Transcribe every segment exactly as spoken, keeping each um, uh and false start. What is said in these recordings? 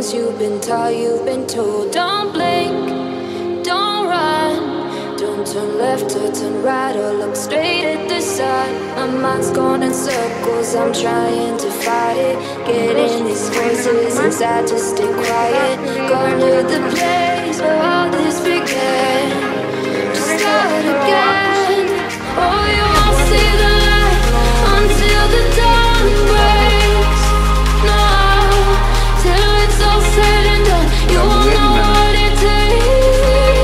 things you've been taught, you've been told. Don't blink, don't run, don't turn left or turn right or look straight at the sun. My mind's going in circles, I'm trying to fight it. Getting these voices inside to stay quiet. Going to the place where all this began. Just start again. Oh, you won't see the light until the dawn breaks. No, till it's all said and done, you won't know what it takes.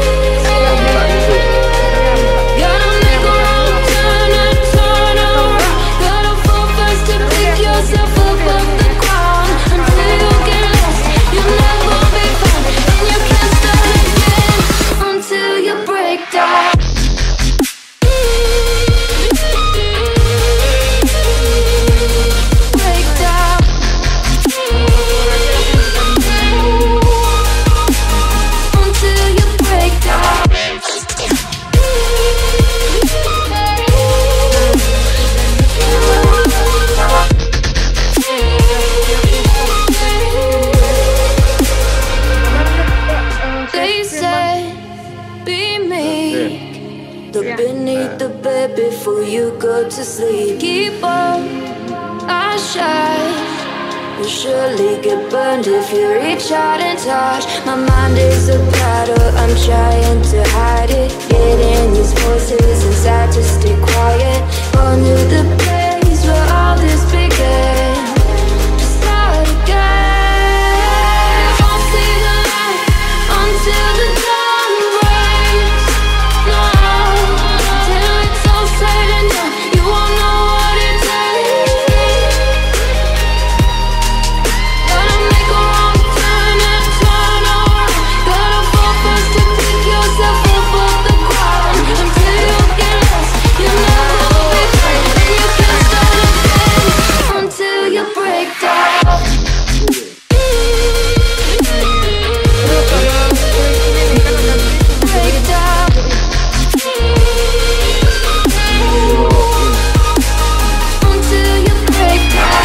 Gotta make a wrong turn and turn around. Gotta fall fast to pick yourself up off the ground. Until you get lost, you'll never be found. And you can't start again until you break down. Before you go to sleep, keep on our shine. You'll surely get burned if you reach out and touch. My mind is a battle, I'm trying to hide it. Getting these voices inside to stay quiet. On to the place where all this began. Just start again. You won't see the light until the dawn breaks. No, till it's all said and done, you won't know what it takes. Gotta make a wrong turn and turn around. Gotta fall fast to pick yourself up off the ground. Until you get lost, you'll never be found. And you can't start again until you break down. Break down. Until you break down.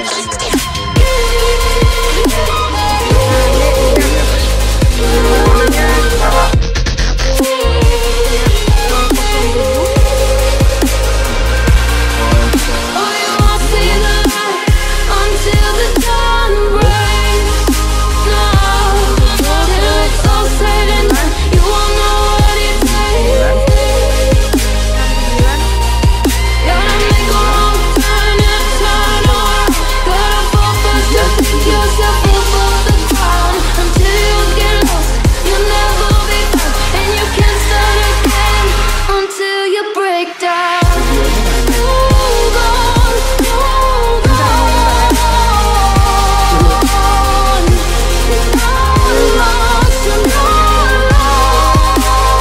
Oh, you won't see the light until the dawn breaks. No, till it's all said and done, you won't know what it takes. Gotta make a wrong turn and turn around. Gotta fall fast to pick yourself up off the ground. Until you get lost, you'll never be found. And you can't start again until you break down. Hold on, hold on. You're not lost, you're not lost.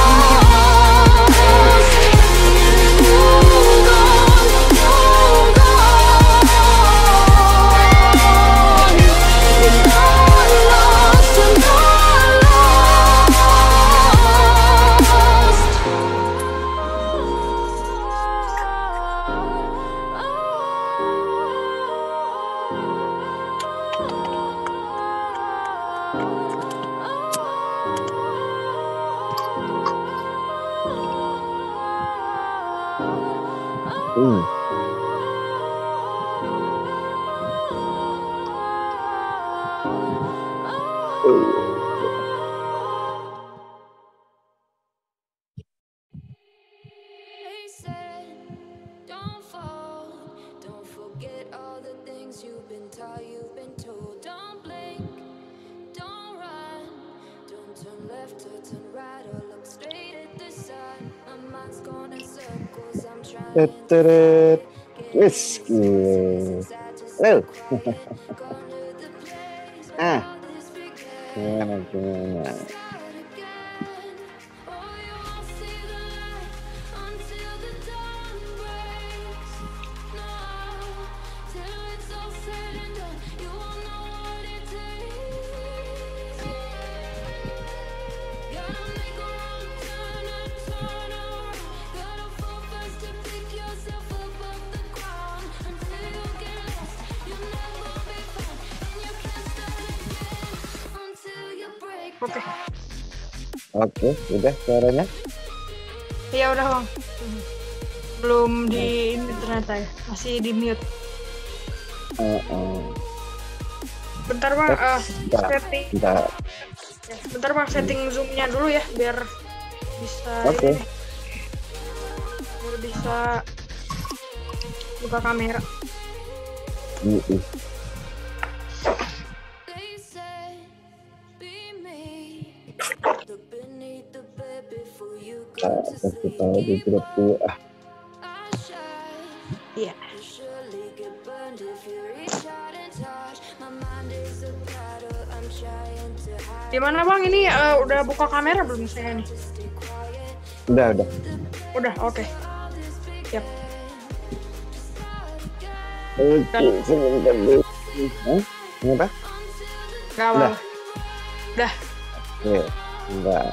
Hold on, hold on. You're not lost, you're not Hmm. They said, don't fall, don't forget all the things you've been taught, you've been told. Don't blink, don't run, don't turn left or turn right or look straight at the sun. My mind's going in circles, I'm trying to Teteret. fight it. Wis, Getting these voices gila. inside to Ayo. stay quiet. Going to the place where Ah, all this began. gimana gimana? Start again. Oh, you won't see the light until the dawn breaks. No, till it's all said and done, you won't know what it takes. Gotta make a wrong turn and turn around. Gotta fall fast to pick yourself up off the ground. Until you get lost, you'll never be found. And you can't start again Oke. Oke, udah suaranya? Iya udah bang. Belum di ini ternyata ya, masih di mute. Uh, uh. Bentar bang, uh, Bentar, setting. bentar. Ya, bentar bang, setting zoomnya dulu ya, biar bisa. Oke. Ini, biar bisa buka kamera. Uh, uh. Ah, kasih tahu di grup tuh. Ah, Iya. Gimana bang, ini uh, udah buka kamera belum saya nih? udah, udah. Udah, oke. Siap. Oke, sebentar dulu. Hah? Kenapa? Gak apa-apa. Udah. Oke, enggak.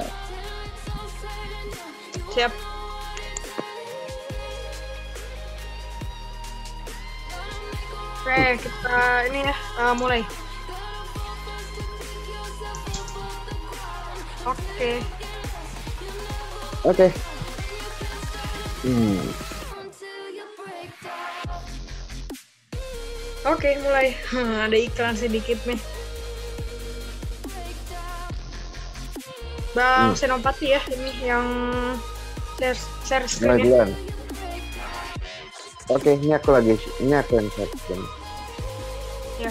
Siap. Oke, kita ini ya, uh, mulai. Oke. Oke. Hmm. Oke, mulai. Ada iklan sedikit nih. Bang Hmm. Senopati ya, ini yang share, share screen ya. Duluan. Oke, ini aku lagi, ini aku yang share screen. Ya.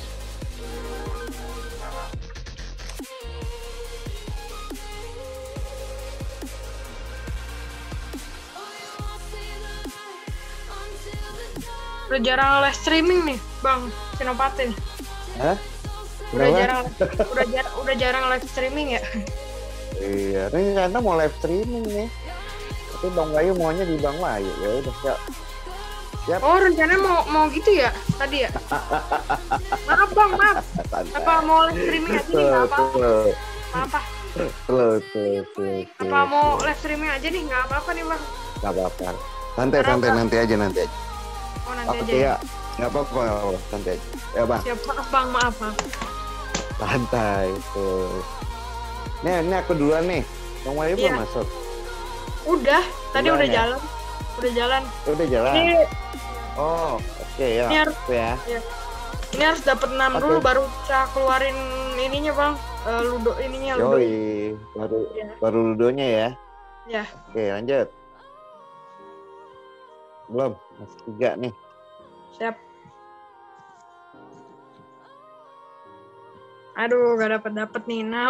Udah jarang live streaming nih, Bang Senopati. Hah? Udah Kenapa? jarang, udah jarang, udah jarang live streaming ya. Iya, ini karena mau live streaming nih. Tapi Bang Bayu maunya di Bang Bayu. Ya udah, siap. Siap. Oh, rencananya mau mau gitu ya tadi ya? Maaf Bang, maaf. Apa mau live streaming aja nih? Nggak apa-apa. Nggak apa. Slow, slow, slow, slow. Apa mau live streaming aja nih? Nggak apa-apa nih Bang. Nggak apa-apa. Santai, santai, nanti aja, nanti aja. Oh nanti Oke aja. ya, nggak apa-apa, nggak apa-apa. Santai aja. Ya Bang, Siap, maaf Bang, maaf Bang. santai. Tuh. Nih, ini aku duluan nih. Bang Bayu Iya. belum masuk. Udah, tadi Duluan udah ya? jalan. Udah jalan. Udah jalan. Ini Oh, oke ya. Ini harus- Oke ya. ini harus dapat enam Oke. dulu baru bisa keluarin ininya Bang. Eh, ludo ininya ludo. Yoi, baru Iya. baru ludonya ya. Ya. Oke, lanjut. Belum, masih tiga nih. Siap. Aduh, gak dapet dapet nih enam.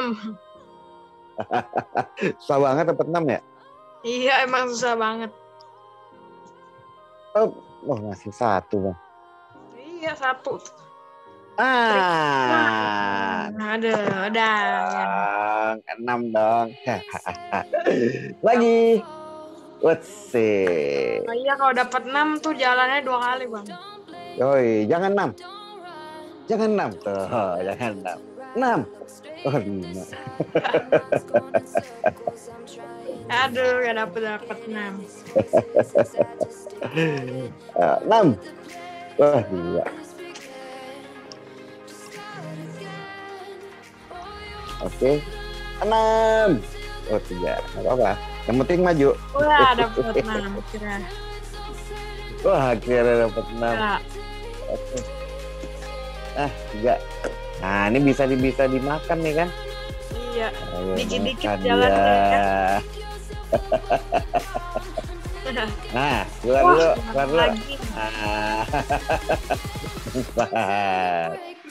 Susah banget dapat enam ya? Iya, emang susah banget. Oh, oh masih satu bang. Iya, satu. Ah, Ada, ada. dong, enam dong. Lagi. Let's see. Nah, iya, kalau dapat enam tuh jalannya dua kali, Bang. Yoi, jangan enam. Jangan enam tuh, jangan enam. Enam. Oh, lima. Aduh, gak dapet dapet enam. Ah, enam. Wah, dua. Oke. Enam. Oh, tiga. Nggak apa-apa. Yang penting maju. Wah, dapet enam. Kira. Wah, akhirnya dapat enam. Ya. Oke. Ah, tiga. Nah, ini bisa bisa dimakan nih kan? Iya. Ayo, Dikit-dikit makan jalannya, ya. Nah, keluar Wah, dulu, keluar dulu. lagi. Ah. Empat.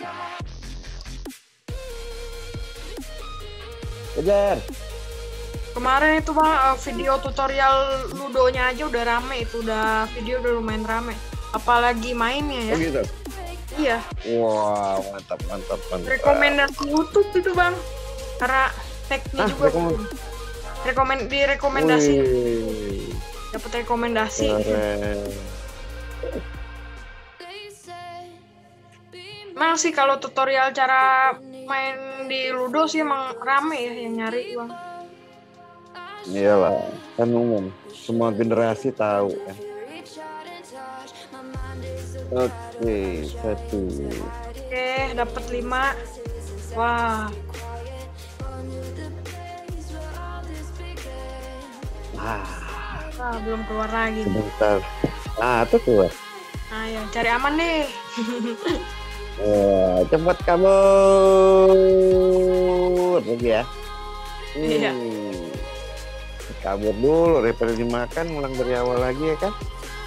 Kejar. Kemarin itu Bang, eh, video tutorial ludonya aja udah rame, itu udah video udah lumayan rame. Apalagi mainnya ya. Oh gitu. Iya. Wah, mantap, mantap, mantap. Rekomendasi YouTube itu Bang. Karena tag-nya Ah, juga rekom- bagus. Rekomen di rekomendasi, Wih, dapat rekomendasi. keren. Emang sih kalau tutorial cara main di Ludo sih emang rame ya yang nyari Bang. Iyalah, kan umum. Semua generasi tahu kan. Oke, satu. Oke, dapat lima. Wah. Ah, Ah, belum keluar lagi. sebentar. Ah, tuh keluar. Ayo, cari aman deh. Wah, cepat kabur lagi ya. Iya. Hmm. Kabur dulu, daripada dimakan, ulang dari awal lagi ya kan?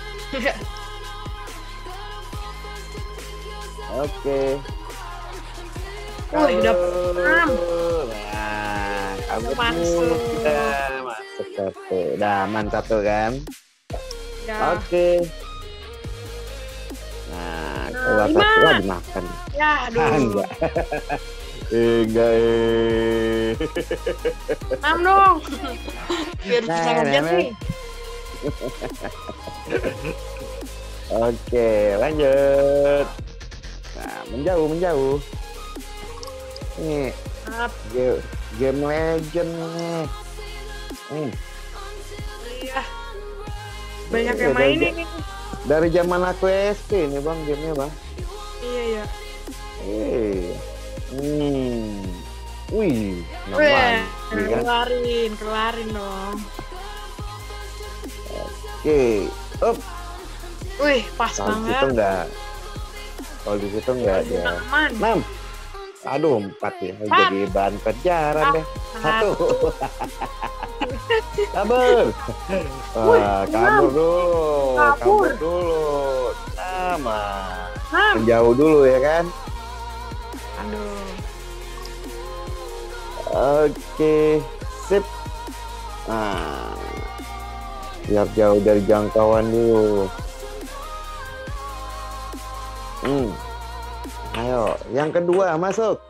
Oke. Wih, dapet enam. Nah, kabur Masuk. dulu kita. Masuk satu. Udah aman satu kan? Ya, Oke. Nah, keluar lima. satu lagi makan. ya, Ah, aduh. enggak. Eh, enggak eh. enam dong. Biar bisa Nah, ngejar nah, nih. Oke, lanjut. Nah, menjauh, menjauh. Nih, Maaf. game, game legend nih. Hmm. Iya. Banyak Iya, yang main dari- ini. Dari zaman aku S D nih bang, gamenya bang. Iya, iya. Eh, hmm, wih, Wih, nyaman, iya kan? kelarin, kelarin dong. Oke, up, Wih, pas kalau di situ banget. enggak, kalau di situ enggak ada. Aman. Enam, aduh empat ya, Empat. jadi bahan kejaran Ah, deh. Satu, Satu. kabur. Wih, Wah, enam. kabur dulu, Kabur. kabur dulu. Sama, enam. menjauh dulu ya kan? Aduh. Oke, sip. Nah, biar jauh dari jangkauan dulu. Hmm. Ayo, yang kedua masuk.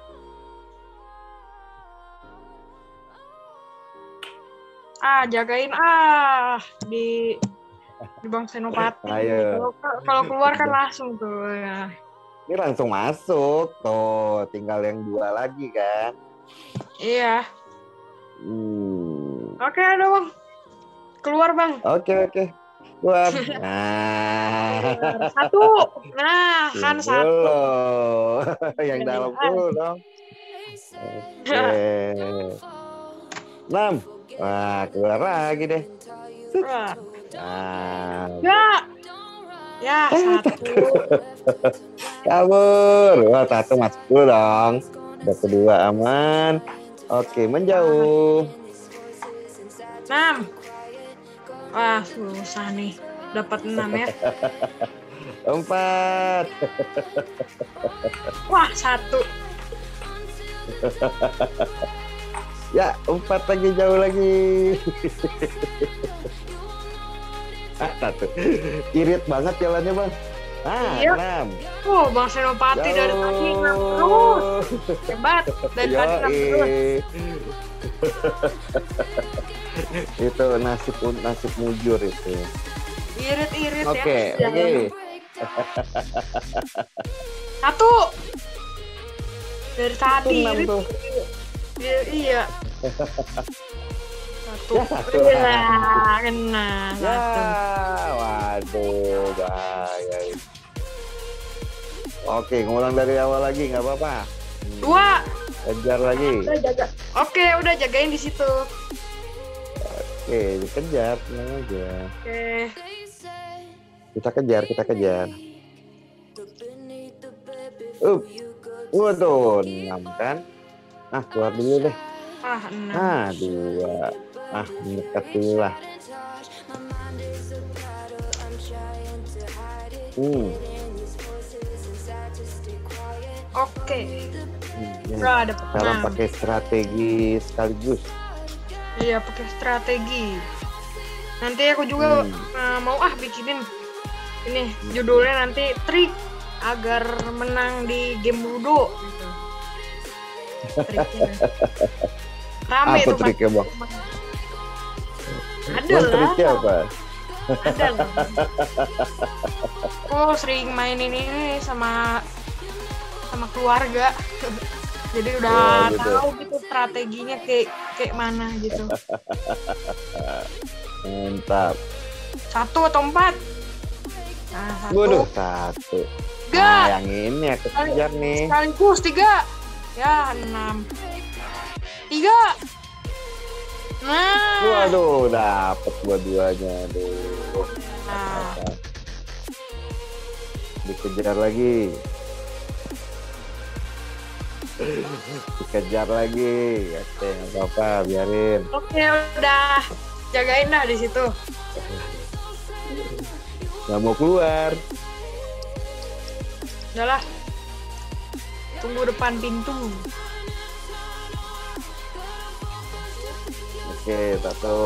Ah, jagain ah di di Bang Senopati. Ayo. Kalau kalau keluar kan langsung tuh ya. Ini langsung masuk. Tuh, tinggal yang dua lagi kan. Iya. Hmm. Oke, ada Bang. Keluar Bang. Oke, oke. Keluar. Nah. Satu. Nah, kan Tunggu satu. loh. Yang dalam dulu dong. Oke. Enam. Wah, keluar lagi deh. Wah. Nah, Ya. Ya, satu. kabur. Wah, satu masuk dulu dong. Udah kedua aman. Oke, menjauh. Enam. Wah, susah nih. Dapat enam ya. Empat. Wah, satu. Ya, empat lagi, jauh lagi. Ah, satu. Irit banget jalannya, Bang. Ah, Iya. enam. Oh, Bang Senopati dari tadi enam terus. Hebat. Dari tadi enam terus. Yoi. Itu nasib nasib mujur itu. Irit-irit Oke, ya. oke. Satu. Dari tadi Enam irit. tuh. Iya. iya. Satu. Ya, satu. Iya, kena. Ya, Satu. waduh, bahaya ini. Oke, ngulang dari awal lagi, nggak apa-apa. Hmm, Dua. Kejar lagi. Udah jaga. Oke, udah jagain di situ. Oke, dikejar, tenang aja. Oke. Kita kejar, kita kejar. Up, waduh, enam kan? Nah, keluar dulu deh. Ah, enam. Nah, dua. Ah, mendekat dulu lah. Hmm. Oke. hmm, Udah dapet Sekarang enam. pakai strategi sekaligus. Iya, pakai strategi. Nanti aku juga Hmm. uh, mau ah bikinin ini judulnya nanti trik agar menang di game Ludo gitu. Triknya. Rame Apa tuh triknya, Bang? Ada Bang, lah. triknya apa? Ada lah. Oh, sering mainin ini sama sama keluarga. Jadi udah Oh, gitu. tahu gitu strateginya kayak kayak mana gitu. Mantap. Satu atau empat? Nah, satu. Waduh, satu. Tiga. Nah, yang ini aku kejar nih. Sekaligus tiga. Ya, enam. Tiga. Nah. Waduh, dapet dua-duanya. Aduh. Nah. Dikejar lagi. Dikejar lagi. Oke, nggak apa-apa, biarin. Oke, udah. Jagain dah di situ. Nggak mau keluar. Udahlah. Tunggu depan pintu. Oke, satu.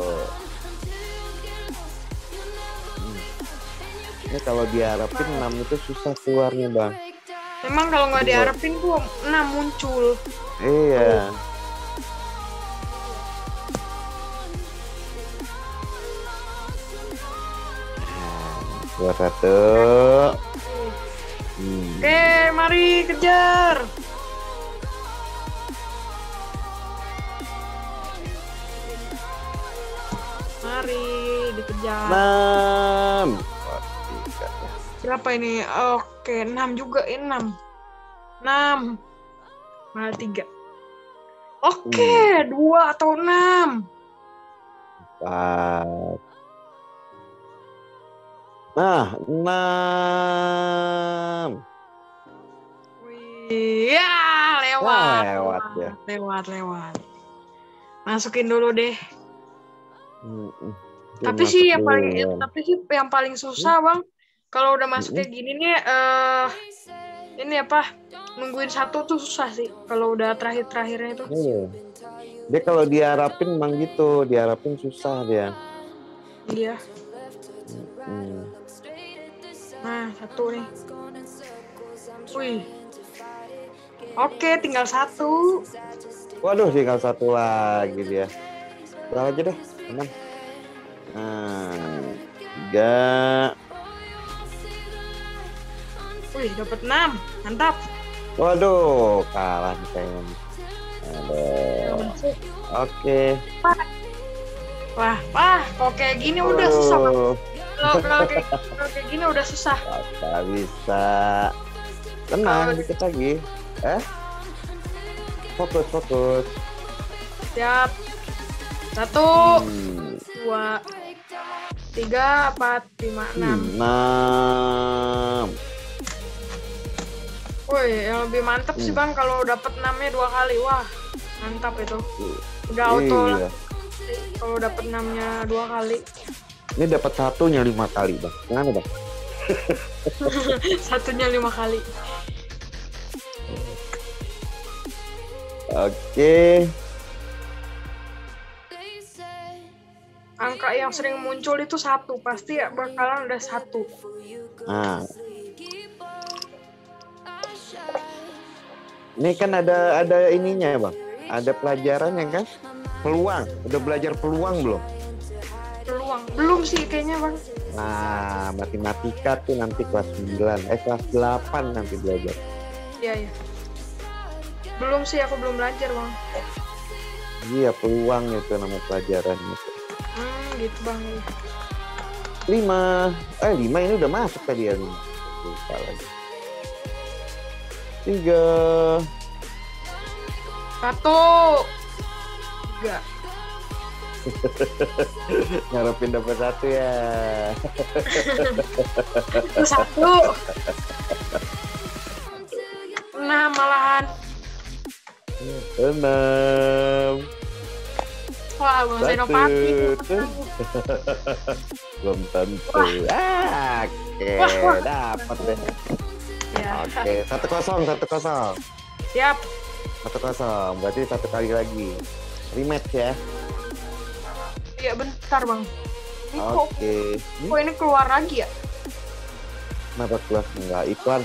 Hmm. Ini kalau diharapin enam itu susah keluarnya, Bang. Memang kalau nggak diharapin tuh enam muncul. Iya. Dua satu. Hmm. Oke, mari kejar. Mari dikejar. Enam. Berapa ini? Oke, enam juga. Eh, enam. enam. Malah tiga. Oke, Hmm. dua atau enam. Empat. Nah, enam. Wih, ya lewat. Wah, lewat ya. Lewat, lewat. Masukin dulu deh. Hmm, hmm. Tapi Masuk sih yang dulu, paling ya. tapi sih yang paling susah, Bang. Kalau udah masuk kayak gini nih eh ini apa? Nungguin satu tuh susah sih. Kalau udah terakhir-terakhirnya itu. Iya. Dia kalau diharapin emang gitu, diharapin susah dia. Iya. Hmm. Nah, satu nih. Wih. Oke, tinggal satu. Waduh, tinggal satu lagi dia. Berapa aja deh, enam. Nah, tiga. Wih, dapat enam. Mantap. Waduh, kalah nih kayaknya. Aduh. Oke. Wah, wah, kalau kayak gini udah susah, Bang. Oh, Kalau kalau kayak, kalau kayak gini udah susah. nggak bisa. Tenang, Kalau- dikit lagi. Eh? Fokus, fokus. Siap. Satu, Hmm. dua, tiga, empat, lima, enam. Enam. Wih, yang lebih mantap sih, Hmm. Bang, kalau dapet enamnya dua kali. Wah, mantap itu. Udah auto lah. Iya. Kalau dapet enamnya dua kali. Ini dapat satunya lima kali, Bang. Gimana, Bang? Satunya lima kali. Oke. Angka yang sering muncul itu satu. Pasti ya bakalan ada satu. Nah. Ini kan ada ada ininya, Bang. Ada pelajarannya kan? Peluang. Udah belajar peluang belum? Peluang. Belum sih kayaknya, Bang. Nah, matematika tuh nanti kelas sembilan, eh kelas delapan nanti belajar. Iya, iya. Belum sih, aku belum belajar, Bang. Iya, peluang itu nama pelajarannya. Hmm, gitu, Bang. Lima. Eh, lima ini udah masuk tadi ya, lima. Lupa lagi. Tiga. Satu. Tiga. Ngarepin dapat satu ya. Itu satu. Enam malahan. Enam. Wah, Bang Senopati. Satu. Belum tentu. Ah, oke, Wah, wah. dapat deh. Ya. Oke, satu kosong, satu kosong, Siap. satu kosong. Berarti satu kali lagi. Rematch ya. Iya, bentar, Bang. Ini kok, Oke. kok ini keluar lagi ya? Kenapa keluar enggak iklan?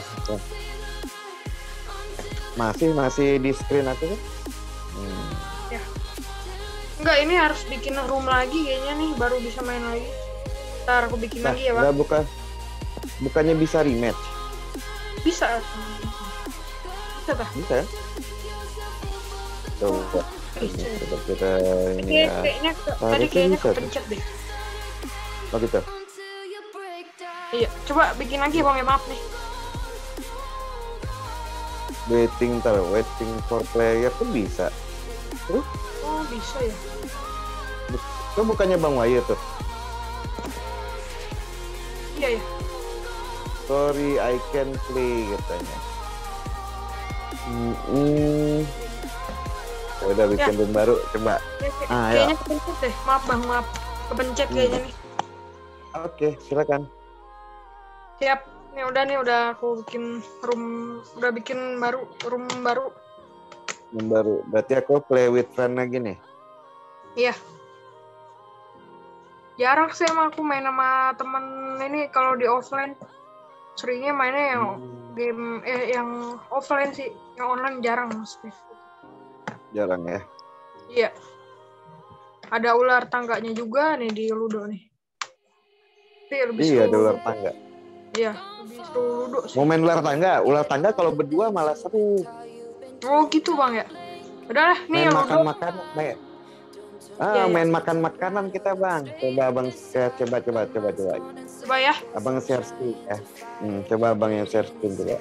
Masih masih di screen aku kan? Hmm. Enggak, ini harus bikin room lagi kayaknya nih, baru bisa main lagi. Ntar aku bikin Nah, lagi ya, Bang. enggak buka. Bukannya bisa rematch? Bisa. Bisa, tak? Bisa ya? Coba. Bisa. Coba kita ini Kayak- ya. Kayaknya ke- tadi Harusnya kayaknya bisa tuh. kepencet deh. Oh gitu. Iya, coba bikin lagi, Bang, ya, maaf nih. Waiting ter, waiting for player tuh bisa. Oh, bisa ya. Itu bukannya Bang Wahyu tuh. Iya ya. Sorry, I can play katanya. Hmm, ya udah bikin Ya. room baru, coba. Kayak- Ah, ya. kayaknya kepencet deh. Maaf bang, maaf. Kepencet Hmm. kayaknya nih. Oke, silakan. Siap. Nih udah nih udah aku bikin room, udah bikin baru room baru. Room baru. Berarti aku play with friend lagi nih. Iya. Jarang sih emang aku main sama temen ini kalau di offline. Seringnya mainnya yang Hmm. game eh yang offline sih, yang online jarang maksudnya. Jarang ya. Iya. Ada ular tangganya juga nih di Ludo nih. Tapi lebih Iya, seru. ada ular tangga. Iya, lebih seru Ludo sih. Mau main ular tangga, ular tangga kalau berdua malah seru. Oh gitu bang ya. Udah lah, nih Main yang Ludo. makan-makan, main. Ah, Iya, iya. main makan makanan kita bang. Coba abang share, coba coba coba coba. Coba ya. Abang share screen ya. Hmm, coba abang yang share screen coba.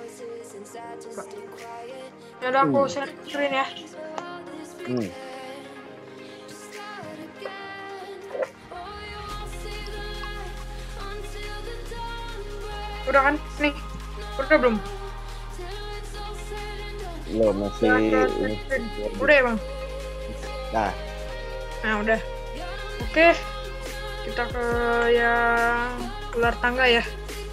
Ya udah aku Hmm. share screen ya. Hmm. Udah kan? Nih. Udah belum? Lo masih Udah, udah, ini. screen. Udah ya bang? Nah, Nah udah. Oke. Kita ke yang ular tangga ya.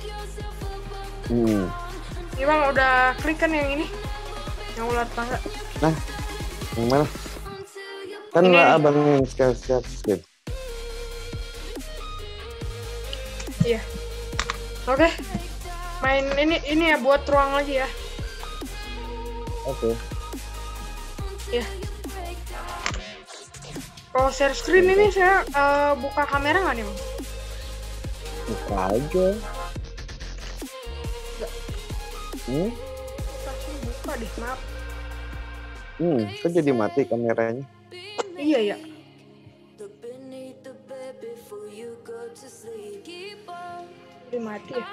hmm. Ini bang udah klik kan yang ini? Yang ular tangga. Nah, yang mana? Kan Ini. lah abang yang share share screen. Iya. Oke. Main ini ini ya buat ruang lagi ya. Oke. Ya. Kalau share screen ini saya eh, buka kamera nggak nih bang? Buka aja. Hmm? Pasti buka deh, maaf. Hmm, kok jadi mati kameranya? Iya ya. Jadi mati ya.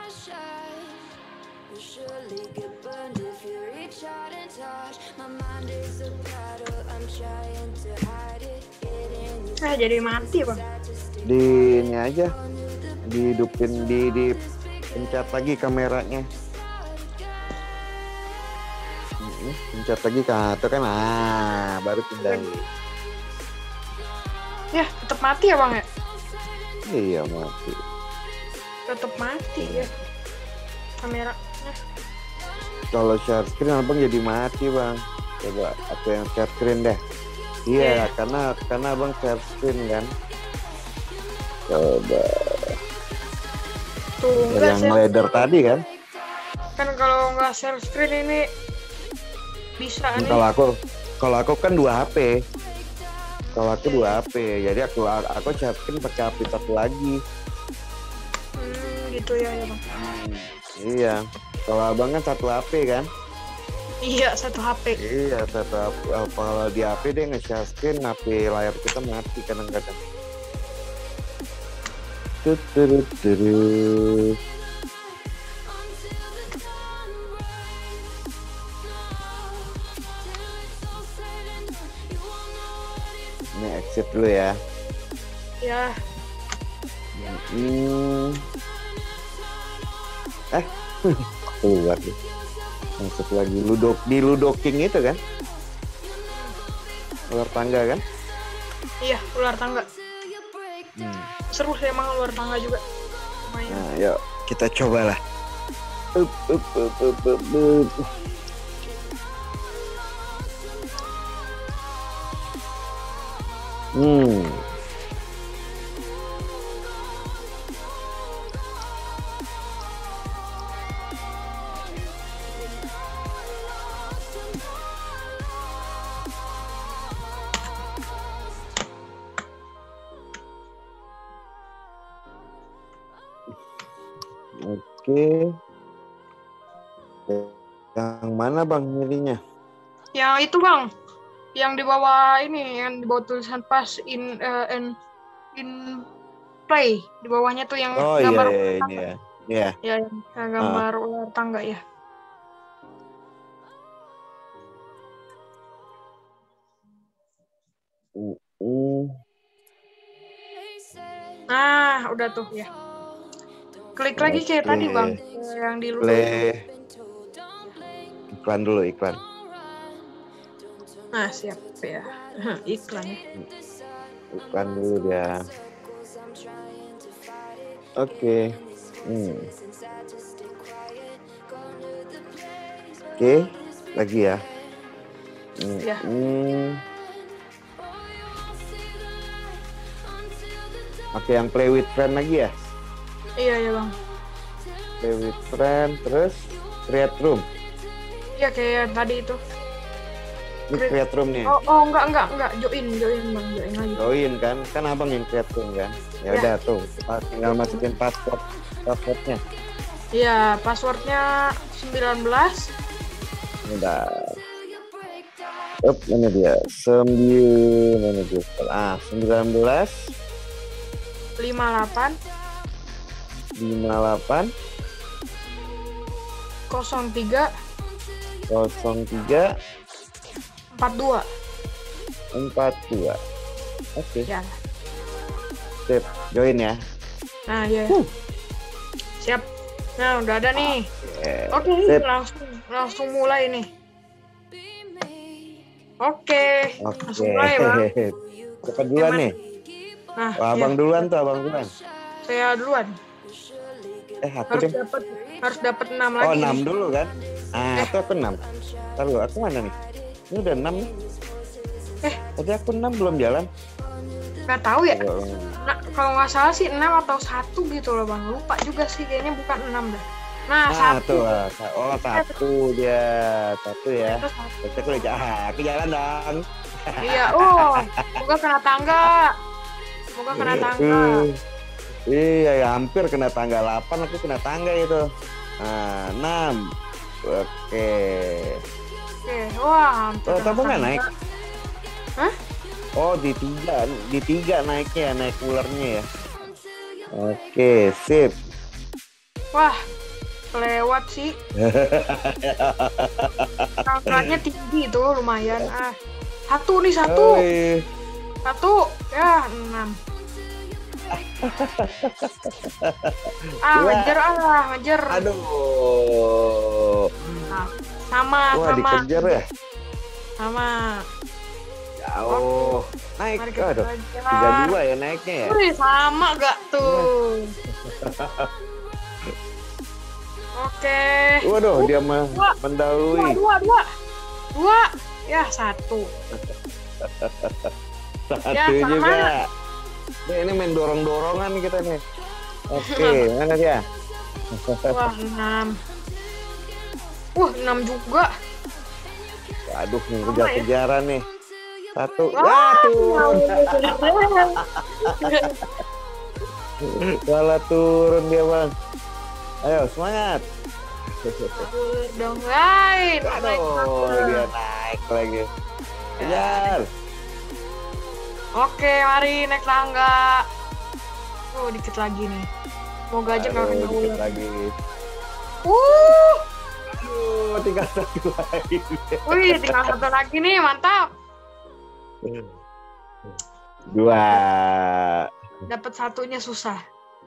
Ah jadi mati bang. Di ini aja. Dihidupin di di pencet lagi kameranya. Hmm, pencet lagi kan, itu kan ah baru pindah. Ya tetap mati ya bang ya. Iya mati. Tetap mati ya. Kameranya. Kalau share screen abang jadi mati bang. Coba aku yang share screen deh. Iya, Iya. karena karena abang share screen kan. Coba Tuh enggak yang share. leader tadi kan. Kan kalau nggak share screen ini bisa nih. Kalau aku kalau aku kan dua H P. Kalau aku dua H P, jadi aku aku share screen pakai H P satu lagi. Hmm, gitu ya ya bang. Iya. Kalau abang kan satu H P kan? Iya satu H P. Iya, satu H P. Kalau di H P dia nge-share screen, H P layar kita mati kadang-kadang. Tuturuturu. Ini exit dulu ya. Ya. Hmm. Eh, keluar deh. Masuk lagi Ludo, di Ludo King itu kan? Ular tangga kan? Iya ular tangga. Hmm. Seru sih emang ular tangga juga. Lumayan. Nah, yuk kita cobalah. Up, up, up, up, up, up. Hmm. Oke. Yang mana bang milihnya? Yang itu bang, yang di bawah ini, yang di bawah tulisan pass in uh, in in play, di bawahnya tuh yang Oh iya, gambar iya ular ini tangga. ya. Iya. Ya, yang gambar ular tangga ya. Uh, uh. Nah, udah tuh ya. Klik lagi kayak Oke. tadi bang, yang di Ludo. Play. Iklan dulu, iklan. Nah, siap ya. Iklan ya. Iklan dulu dia. Oke. Hmm. Oke, lagi ya. Hmm. Ya. Hmm. Oke, yang play with friend lagi ya? Iya ya bang. Play with friend, terus create room. Iya kayak tadi itu. Ini create room nih. Oh, oh enggak enggak enggak join join bang join lagi. Join kan, kan abang yang create room kan. Ya Ya. udah tuh, kita tinggal masukin password, passwordnya. Iya passwordnya sembilan belas. Udah. Up, ini dia. Sembilan, ini dia. Ah, sembilan belas. lima delapan lima delapan nol tiga nol tiga empat dua. empat dua. Oke, Ya. sip. Join ya. Nah, ya. Huh. Siap. Nah, udah ada nih. Eh, Oke, sip. langsung langsung mulai nih. Oke, Oke. langsung mulai, Bang. Cepat duluan nih. Nah, Oh, abang ya, duluan tuh, abang duluan. saya duluan. Eh, aku Harus deh. dapat harus dapat enam Oh, lagi. enam nih. dulu kan? Ah, Eh. itu aku enam. Ntar dulu, aku mana nih? Ini udah enam nih. Eh. Tadi aku enam belum jalan. Nggak tahu ya. Oh, Nah, kalau nggak salah sih enam atau satu gitu loh, Bang. Lupa juga sih, kayaknya bukan enam dah. Nah, ah, satu. tuh. ah, sa- Oh, satu dia. Satu ya. Itu satu. Terus aku udah jalan. Ah, aku jalan dong. Iya, oh, semoga kena tangga. Semoga kena tangga. Uh, iya, ya, hampir kena tangga delapan, aku kena tangga itu. Nah, enam. Oke. Oke, wah, hampir Oh, kena tapi nggak tangga. naik? Hah? Oh, di tiga, di tiga naiknya, naik ulernya ya. Oke, sip. Wah, kelewat sih. Angkanya tinggi tuh, lumayan. Ah, satu nih satu, Oi. satu, ya enam. Ah, Wah. ngejar ah, ngejar. Aduh. Nah, sama, Wah, sama, dikejar ya. sama. Jauh. Naik. Mari kita Aduh. belajar. tiga dua ya naiknya ya. Wih, sama gak tuh? Oke. Waduh, dia me- Dua, dua, mendahului. dua, dua, dua. Ya satu. Satu Ya, sama. juga. Nih, ini main dorong-dorongan kita nih. Oke, mana dia? Wah, enam. Wah, enam juga. Aduh, nih Sama kejar-kejaran nih. Satu. Wah, Wah, turun. ya. Malah turun dia, Bang. Ayo, semangat. Dong lain. Naik Aduh, tangga. dia naik lagi. Kejar. Oke, mari naik tangga. Oh, dikit lagi nih. Semoga aja nggak Aduh, kena dikit ular. lagi. Uh, Aduh, tinggal satu lagi. wih, tinggal satu lagi nih, mantap. Dua. Dapat satunya susah.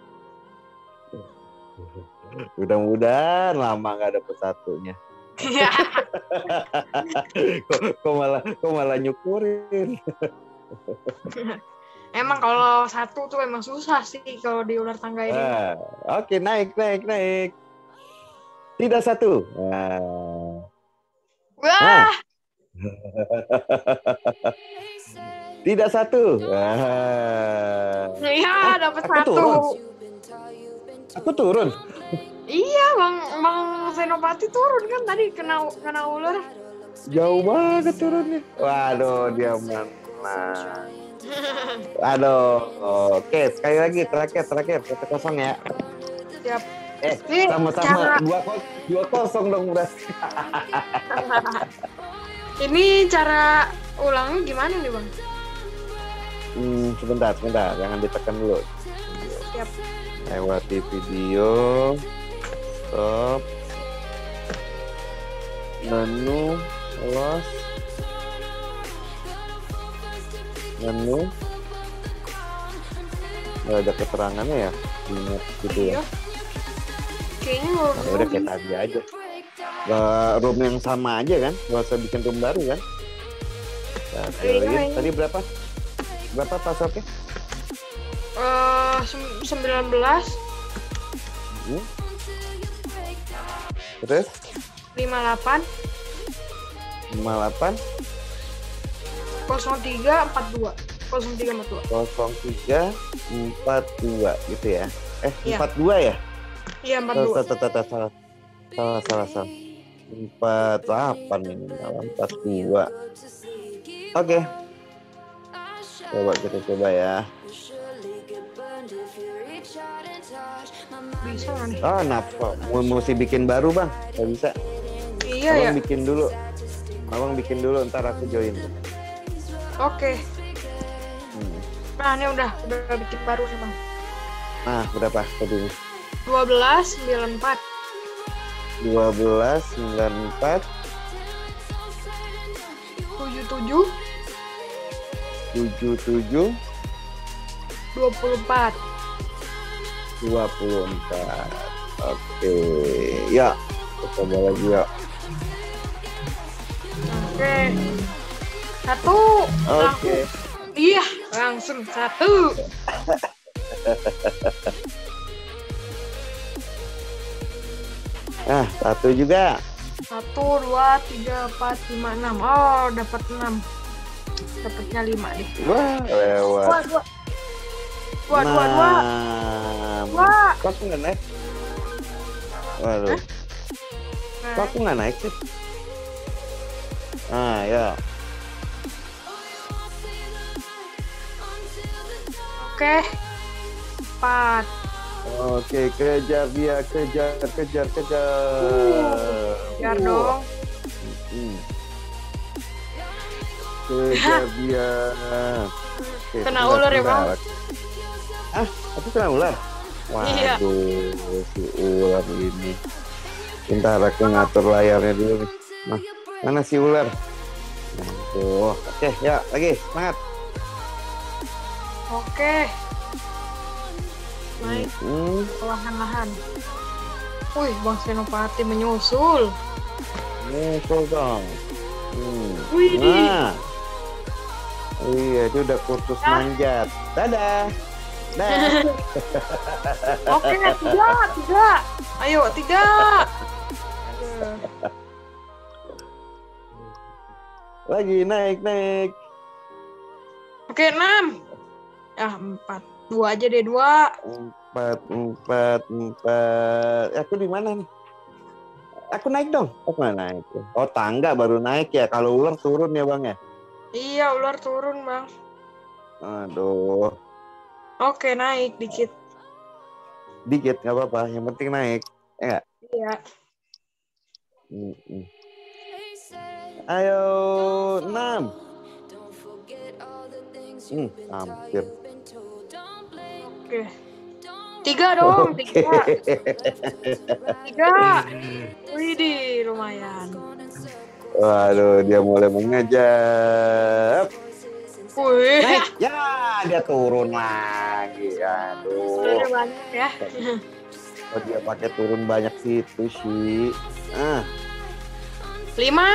Mudah-mudahan lama nggak dapet satunya. Iya. kok, kok malah kok malah nyukurin. Emang kalau satu tuh emang susah sih kalau di ular tangga ini. Ah, Oke, naik, naik, naik. Tidak satu. Nah. Wah, Tidak satu. Ah. iya dapat aku satu. turun. Aku turun. Iya, Bang Bang Senopati turun kan tadi kena kena ular. Jauh banget turunnya. Waduh, dia menang. Aduh. Oke, sekali lagi terakhir, terakhir. Satu kosong ya. Siap. Eh, Nih, sama-sama cara- dua kos, dua kosong dong berarti. Ini cara ulangnya gimana nih, Bang? Hmm, sebentar, sebentar, jangan ditekan dulu. Siap. Lewati video, stop, menu, close, menu, nggak ada keterangannya ya di map gitu ya. Iya. Kayaknya mau Nah, udah kayak tadi aja. Gak room yang sama aja kan? Gak usah bikin room baru kan? Nah, Iya, join. iya. Tadi berapa? Berapa passwordnya? Eh, sem- sembilan belas Hmm. Terus lima delapan lima delapan nol tiga empat dua nol tiga empat dua. nol tiga empat dua gitu ya? Eh Iya. empat dua ya? Iya empat Salah, dua. salah, salah, salah, salah, salah, salah. empat delapan ini, empat dua. Oke. Coba kita coba ya. Bisa nggak nih? Oh, napa? Mau mesti bikin baru bang? Gak bisa. Iya ya. Abang bikin dulu. Abang bikin dulu, ntar aku join. Oke. Hmm. Nah ini udah udah bikin baru nih bang. Nah, berapa tadi? dua belas sembilan empat dua belas sembilan empat tujuh tujuh tujuh tujuh dua puluh empat. dua puluh empat. Oke, ya. Kita coba lagi ya. Oke. Satu. Oke. Langsung. Iya, langsung satu. Nah, satu juga. Satu, dua, tiga, empat, lima, enam. Oh, dapat enam. Dapatnya lima deh. Wah, lewat. Dua, dua. Dua, dua, dua. Nah, Dua. kok aku nggak naik? Waduh, Hah? kok aku nggak naik sih? Ah, ya. Oke. Empat. Oke, kejar dia, kejar, kejar, kejar. Biar Uh. dong. Hmm. Kejar dia. Oke, Kena sebentar, ular ya, Bang? sebentar. Ah, aku kena ular? Iya. Waduh, si ular ini. Bentar, aku ngatur layarnya dulu nih. Nah, mana si ular? Nah, tuh. Oke, ya, lagi, semangat. Oke. Naik Hmm. perlahan-lahan. Wih, Bang Senopati menyusul. Muncul dong. Hmm. Wih. Nah. Iya, itu udah kursus Ah. manjat. Dadah. Dah. Oke, tiga, tiga. Ayo, tiga. Aduh. Lagi naik, naik. Oke, enam. Ah, empat. Dua aja deh, dua. Empat, empat, empat. Eh, aku di mana nih? Aku naik dong. Aku nggak naik. Oh, tangga baru naik ya. Kalau ular turun ya, Bang ya? Iya, ular turun, Bang. Aduh. Oke, naik dikit. Dikit, nggak apa-apa. Yang penting naik. Ya nggak? Iya. Mm-mm. Ayo, enam. Hmm, hampir. Oke. Tiga dong, Oke. tiga. Tiga. Widih, lumayan. Waduh, dia mulai mengejar. Wih, Naik. Ya, dia turun lagi. Aduh. udah banyak ya. Oh, dia pakai turun banyak situ sih. Ah, Lima.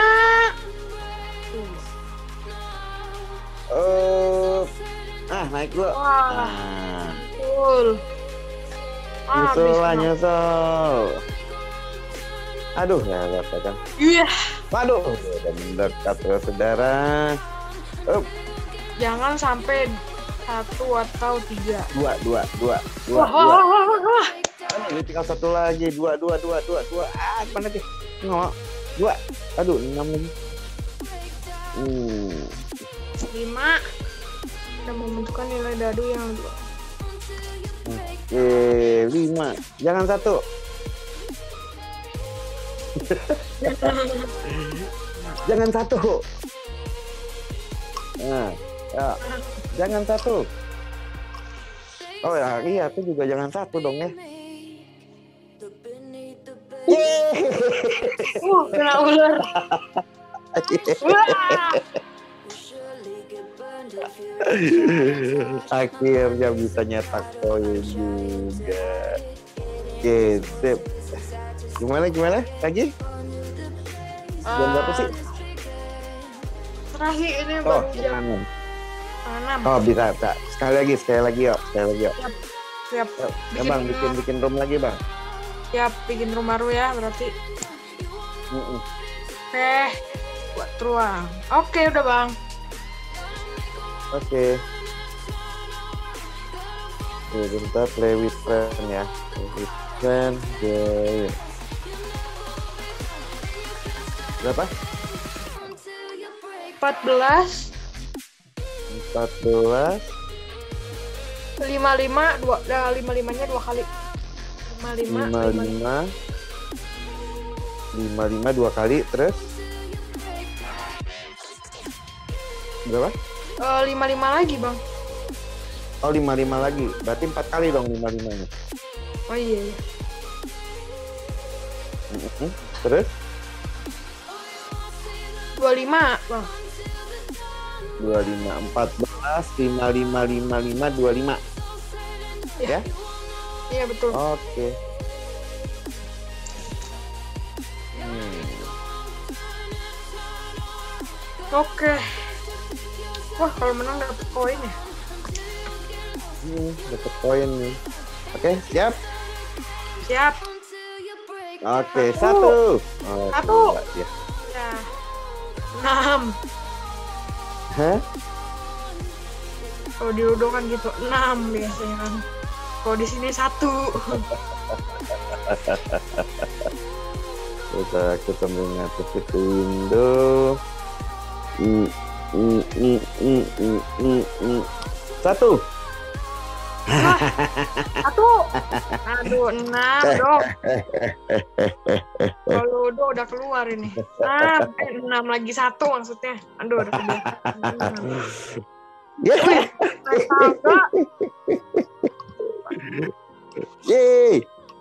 oh, ah naik dulu. Wah, Ah, betul. Ah, nyusul bisa. lah, nyusul. Aduh, ya apa kan? Iya. Waduh, udah mendekat ya saudara. Up, Jangan sampai satu atau tiga. dua, dua, dua, dua, Wah, wah, dua. wah, wah, wah. Ah, ini tinggal satu lagi. Dua, dua, dua, dua, dua. Ah, mana sih? Nggak. Dua. Aduh, enam lagi. Hmm. Lima. Kita membentukkan nilai dadu yang dua. Oke, lima. Jangan satu. Jangan satu. Nah, ya. Jangan satu. Oh ya, iya, aku juga jangan satu dong ya. Yeay. Uh, kena ular. Wah. Akhirnya bisa nyetak poin juga. Oke, sip. Gimana gimana? Lagi? Jam berapa sih? Terakhir ini Oh, baru jam enam. enam. Oh, bisa, bisa. Sekali lagi, sekali lagi yuk, sekali lagi yuk. Siap. Siap. Yuk, ya, Bang, bikin bikin room lagi, Bang. Siap, bikin room baru ya berarti. Mm-mm. Oke, buat ruang. Oke, udah Bang. Oke. Oke, bentar play with friend ya. Play with friend game. Berapa? empat belas, empat belas. lima puluh lima, dua, nah, lima puluh limanya dua kali. lima puluh lima, lima puluh lima. lima puluh lima dua kali, terus? Berapa? Uh, lima puluh lima lagi Bang. Oh, lima puluh lima lagi. Berarti empat kali dong lima puluh limanya. Oh iya, iya. Mm-hmm. Terus? dua puluh lima Bang. dua puluh lima, empat belas, lima puluh lima, lima puluh lima, dua puluh lima. Ya? Iya betul. Oke. Hmm. Oke. Wah, kalau menang dapat koin ya. Hmm, dapat poin nih. Oke, siap? Siap. Oke, Satu. satu. Oh, Satu. dua, ya. Ya. enam. Hah? Kalau di Udo kan gitu, enam biasanya kan. Kalau di sini satu. Kita aku sambil ngatur itu window. Mm, mm, mm, mm, mm, mm, mm. Satu. Wah, satu. Aduh, enam dong. Kalau Udo udah keluar ini. Enam, eh, enam lagi satu maksudnya. Aduh, udah kebiasaan. Yeay. Astaga. Yeay.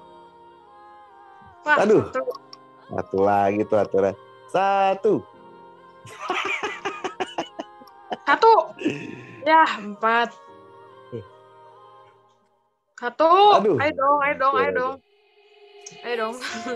Wah, Aduh. satu. Satu lagi tuh aturan. Satu. Satu. Ya, empat. Satu. Aduh. Ayo dong, ayo dong, ayo dong. Ayo dong.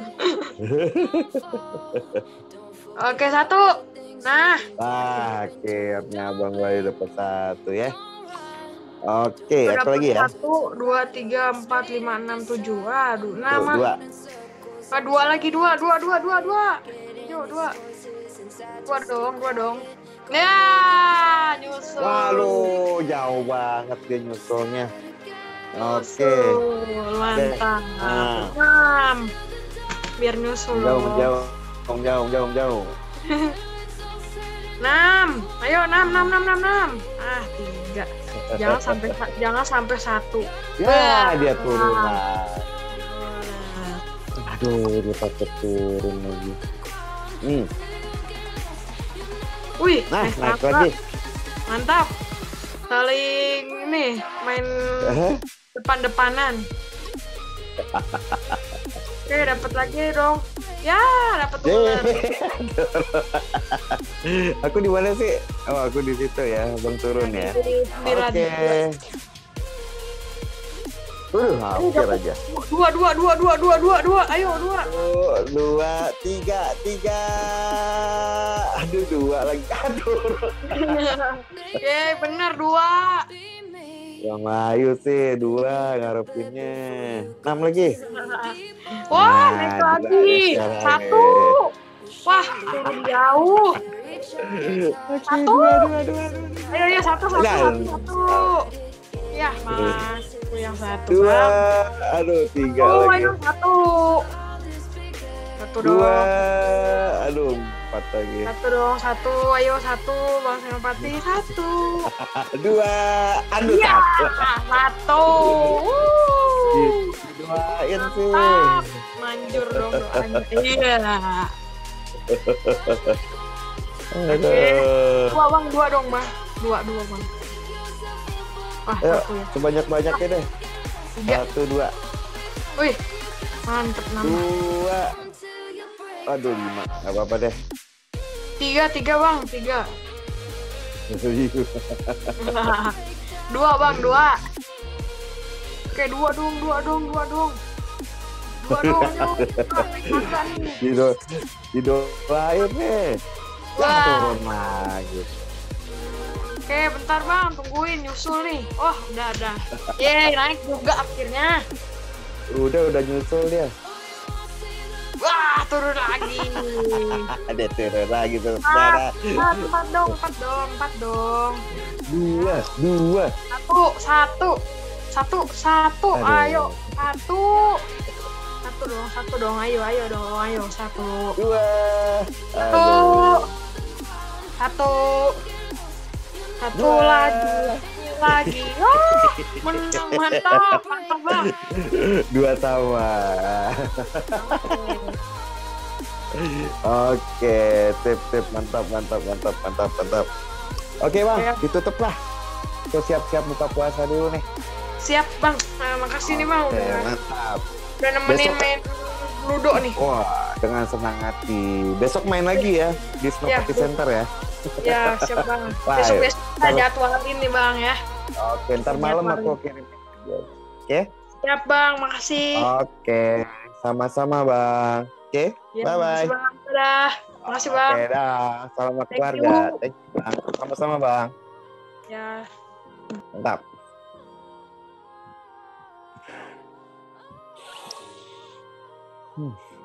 Oke, satu. Nah. Nah, akhirnya Abang Bayu dapat satu ya. Oke, Udah aku lagi ya. Satu, dua, tiga, empat, lima, enam, tujuh. Aduh, Tuh, nama. dua. Ah, dua lagi, dua, dua, dua, dua, dua. Yuk, dua. Dua dong, dua dong. Ya, nyusul. Waduh, jauh banget dia nyusulnya. Oke. Nyusul, mantap. Nah. Enam. Biar nyusul. Jauh, jauh, jauh, jauh, jauh, jauh. Enam. Ayo, enam, enam, enam, enam, enam. Ah, tiga. Jangan sampai jangan sampai satu. Ya, dia turun lah. Aduh, dia pakai turun lagi. Hmm. Wih, Nah, naik naik tangga. lagi. Mantap. Saling ini main Eh, depan-depanan. Oke, dapat lagi dong. Ya, dapat ular. Aku di mana sih? Oh, aku di situ ya, Bang turun ya. Sembilan. Oke. Uh, hampir aja. Dua, dua, dua, dua, dua, dua, dua. Ayo, dua. Satu, dua, tiga, tiga. Aduh, dua lagi. Aduh. Oke, benar dua. Yang Bayu sih dua ngarepinnya. Enam lagi. Wah, Nah, naik dua lagi. sekarang. Satu. Wah, turun jauh. Satu. Dua, dua, dua, dua. Ayo, ayo, satu, satu, Nah. satu, satu. Ya, mas. Itu yang satu. Dua. Bang. Aduh, tiga Oh, lagi. ayo, satu. Satu Dua. dong. Aduh, empat lagi. Satu dong, satu. Ayo, satu. Bang Senopati, satu. Dua. Aduh, Ya, satu. satu. Wuh. Diduain sih. Mantap. Manjur dong doanya. Iya. Aduh. Dua bang, dua dong bang. Dua, dua bang. Wah, Ayo, satu ya. sebanyak-banyaknya deh. Tiga. Satu, dua. Wih, mantep nama. Dua. Aduh, lima. Gak apa-apa deh. Tiga, tiga bang, tiga. Dua bang, dua. Oke, dua dong, dua dong, dua dong. Dua dong, dong. Tidur, tidur lain nih. Wah, turun lagi. Oke, bentar bang, tungguin nyusul nih. Oh, udah ada. Yeay, naik juga akhirnya. Udah, udah nyusul dia. Wah, turun lagi. Ada turun lagi tuh, Ah, saudara. empat, empat dong, empat dong, empat dong. Dua, dua. Satu, satu, satu, satu. Aduh. Ayo, satu. Satu dong, satu dong. Ayo, ayo dong, ayo, satu. Dua. Satu. Aduh. Satu. Satu Dua. lagi. Lagi. Oh, menang, mantap, mantap bang. Dua sama. Oke, tip tip mantap mantap mantap mantap mantap. Oke bang, Ya. ditutup lah. Kita siap-siap buka puasa dulu nih. Siap bang. Nah, makasih nih bang Oke, udah, mantap. udah nemenin Besok- main ludo nih. Wah, dengan senang hati. Besok main lagi ya di Snowparty Ya. Center ya. Ya siap bang. Wah, Besok ayo. besok kita jadwalin nih bang ya. Oke, ntar malam aku kirim. Oke. Siap bang, makasih. Oke, sama-sama bang. Oke, Ya, bye bye. makasih bang. Dadah. Makasih bang. Oke, dah. Selamat Thank keluarga. you. Thank you, bang. Sama-sama bang. Ya. Mantap. Hmm.